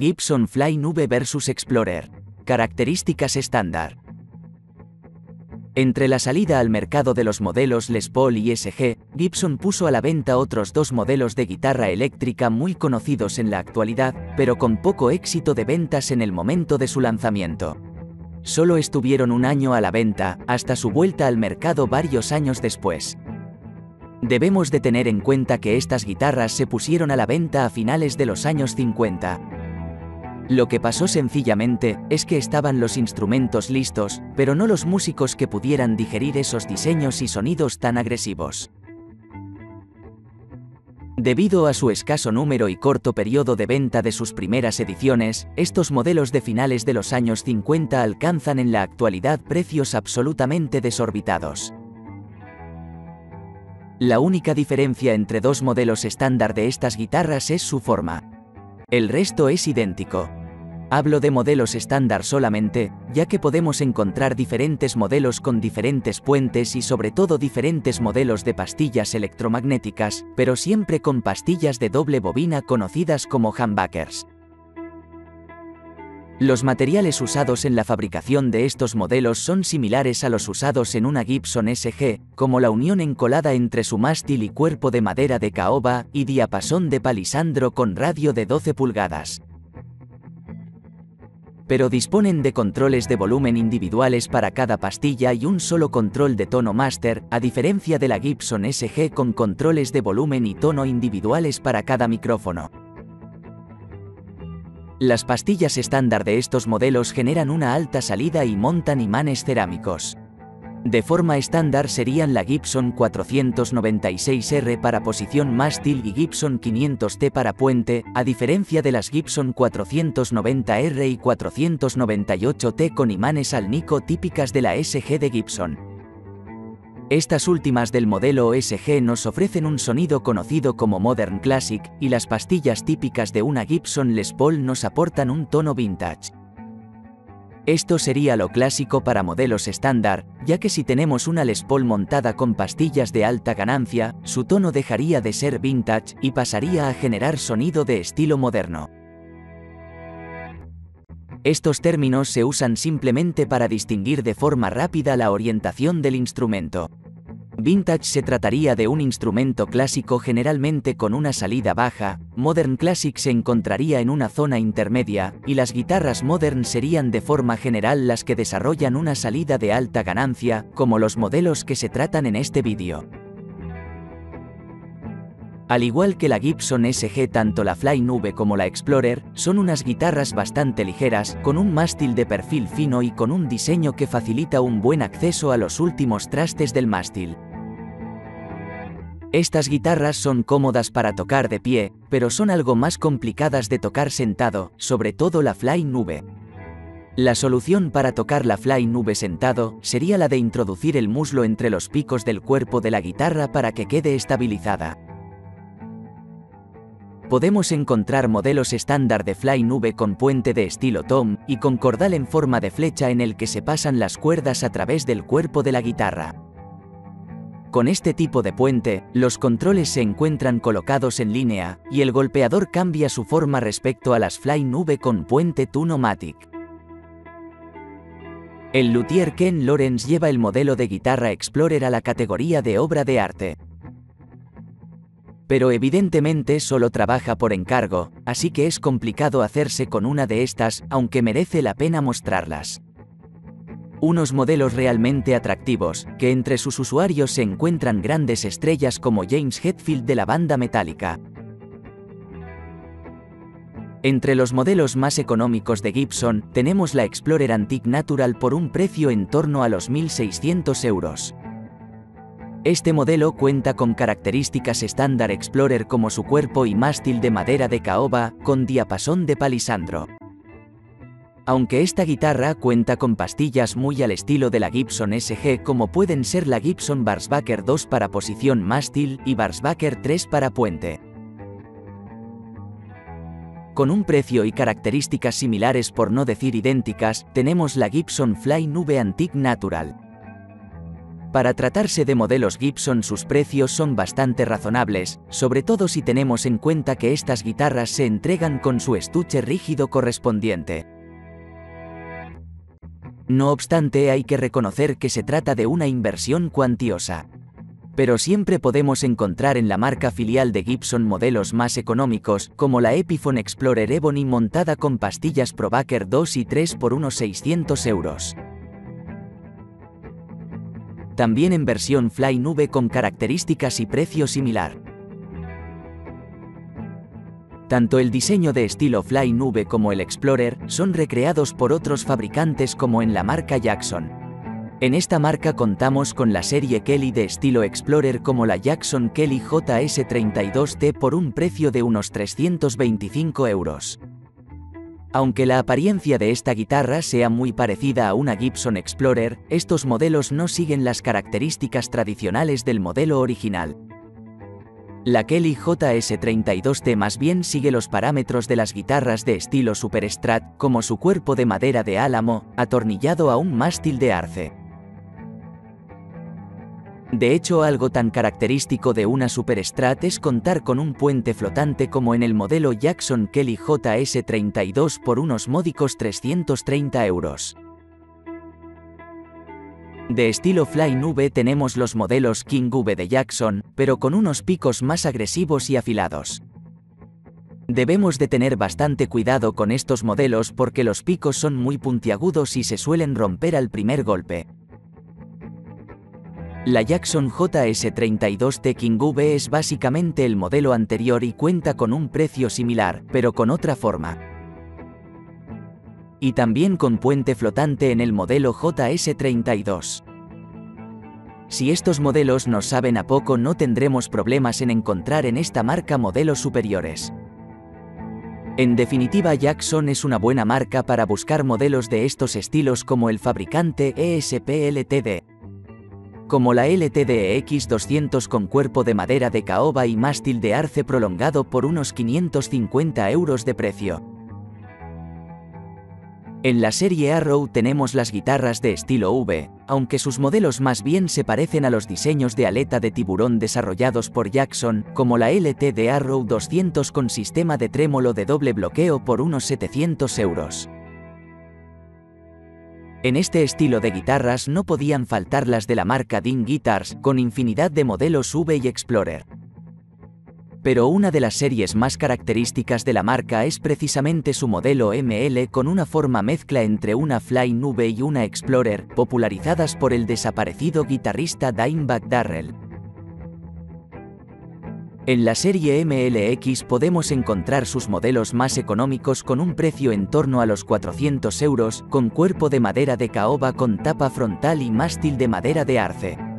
Gibson Fly Nube vs Explorer. Características estándar. Entre la salida al mercado de los modelos Les Paul y SG, Gibson puso a la venta otros dos modelos de guitarra eléctrica muy conocidos en la actualidad, pero con poco éxito de ventas en el momento de su lanzamiento. Solo estuvieron un año a la venta, hasta su vuelta al mercado varios años después. Debemos de tener en cuenta que estas guitarras se pusieron a la venta a finales de los años 50. Lo que pasó sencillamente es que estaban los instrumentos listos, pero no los músicos que pudieran digerir esos diseños y sonidos tan agresivos. Debido a su escaso número y corto periodo de venta de sus primeras ediciones, estos modelos de finales de los años 50 alcanzan en la actualidad precios absolutamente desorbitados. La única diferencia entre dos modelos estándar de estas guitarras es su forma. El resto es idéntico. Hablo de modelos estándar solamente, ya que podemos encontrar diferentes modelos con diferentes puentes y sobre todo diferentes modelos de pastillas electromagnéticas, pero siempre con pastillas de doble bobina conocidas como humbuckers. Los materiales usados en la fabricación de estos modelos son similares a los usados en una Gibson SG, como la unión encolada entre su mástil y cuerpo de madera de caoba y diapasón de palisandro con radio de 12 pulgadas. Pero disponen de controles de volumen individuales para cada pastilla y un solo control de tono máster, a diferencia de la Gibson SG con controles de volumen y tono individuales para cada micrófono. Las pastillas estándar de estos modelos generan una alta salida y montan imanes cerámicos. De forma estándar serían la Gibson 496R para posición mástil y Gibson 500T para puente, a diferencia de las Gibson 490R y 498T con imanes alnico típicas de la SG de Gibson. Estas últimas del modelo SG nos ofrecen un sonido conocido como Modern Classic, y las pastillas típicas de una Gibson Les Paul nos aportan un tono vintage. Esto sería lo clásico para modelos estándar, ya que si tenemos una Les Paul montada con pastillas de alta ganancia, su tono dejaría de ser vintage y pasaría a generar sonido de estilo moderno. Estos términos se usan simplemente para distinguir de forma rápida la orientación del instrumento. Vintage se trataría de un instrumento clásico generalmente con una salida baja, Modern Classic se encontraría en una zona intermedia, y las guitarras Modern serían de forma general las que desarrollan una salida de alta ganancia, como los modelos que se tratan en este vídeo. Al igual que la Gibson SG, tanto la Fly Nube como la Explorer son unas guitarras bastante ligeras, con un mástil de perfil fino y con un diseño que facilita un buen acceso a los últimos trastes del mástil. Estas guitarras son cómodas para tocar de pie, pero son algo más complicadas de tocar sentado, sobre todo la Fly Nube. La solución para tocar la Fly Nube sentado sería la de introducir el muslo entre los picos del cuerpo de la guitarra para que quede estabilizada. Podemos encontrar modelos estándar de Fly Nube con puente de estilo tom y con cordal en forma de flecha en el que se pasan las cuerdas a través del cuerpo de la guitarra. Con este tipo de puente, los controles se encuentran colocados en línea, y el golpeador cambia su forma respecto a las Fly Nube con puente Tune-o-matic. El luthier Ken Lawrence lleva el modelo de guitarra Explorer a la categoría de obra de arte. Pero evidentemente solo trabaja por encargo, así que es complicado hacerse con una de estas, aunque merece la pena mostrarlas. Unos modelos realmente atractivos, que entre sus usuarios se encuentran grandes estrellas como James Hetfield de la banda Metallica. Entre los modelos más económicos de Gibson, tenemos la Explorer Antique Natural por un precio en torno a los 1.600 euros. Este modelo cuenta con características estándar Explorer como su cuerpo y mástil de madera de caoba, con diapasón de palisandro. Aunque esta guitarra cuenta con pastillas muy al estilo de la Gibson SG, como pueden ser la Gibson Barsbacher 2 para posición mástil y Barsbacher 3 para puente. Con un precio y características similares por no decir idénticas, tenemos la Gibson Fly Nube Antique Natural. Para tratarse de modelos Gibson, sus precios son bastante razonables, sobre todo si tenemos en cuenta que estas guitarras se entregan con su estuche rígido correspondiente. No obstante, hay que reconocer que se trata de una inversión cuantiosa. Pero siempre podemos encontrar en la marca filial de Gibson modelos más económicos, como la Epiphone Explorer Ebony montada con pastillas Probacker 2 y 3 por unos 600 euros. También en versión Fly Nube con características y precio similar. Tanto el diseño de estilo Fly Nube como el Explorer son recreados por otros fabricantes como en la marca Jackson. En esta marca contamos con la serie Kelly de estilo Explorer como la Jackson Kelly JS32T por un precio de unos 325 euros. Aunque la apariencia de esta guitarra sea muy parecida a una Gibson Explorer, estos modelos no siguen las características tradicionales del modelo original. La Kelly JS32T más bien sigue los parámetros de las guitarras de estilo Superstrat, como su cuerpo de madera de álamo, atornillado a un mástil de arce. De hecho, algo tan característico de una Superstrat es contar con un puente flotante como en el modelo Jackson Kelly JS32 por unos módicos 330 euros. De estilo Fly Nube tenemos los modelos King V de Jackson, pero con unos picos más agresivos y afilados. Debemos de tener bastante cuidado con estos modelos porque los picos son muy puntiagudos y se suelen romper al primer golpe. La Jackson JS32T King V es básicamente el modelo anterior y cuenta con un precio similar, pero con otra forma. Y también con puente flotante en el modelo JS32. Si estos modelos nos saben a poco, no tendremos problemas en encontrar en esta marca modelos superiores. En definitiva, Jackson es una buena marca para buscar modelos de estos estilos como el fabricante ESP Ltd. Como la LTD-EX 200 con cuerpo de madera de caoba y mástil de arce prolongado por unos 550 euros de precio. En la serie Arrow tenemos las guitarras de estilo V, aunque sus modelos más bien se parecen a los diseños de aleta de tiburón desarrollados por Jackson, como la LTD Arrow 200 con sistema de trémolo de doble bloqueo por unos 700 euros. En este estilo de guitarras no podían faltar las de la marca Dean Guitars, con infinidad de modelos V y Explorer. Pero una de las series más características de la marca es precisamente su modelo ML con una forma mezcla entre una Fly Nube y una Explorer, popularizadas por el desaparecido guitarrista Dimebag Darrell. En la serie MLX podemos encontrar sus modelos más económicos con un precio en torno a los 400 euros, con cuerpo de madera de caoba con tapa frontal y mástil de madera de arce.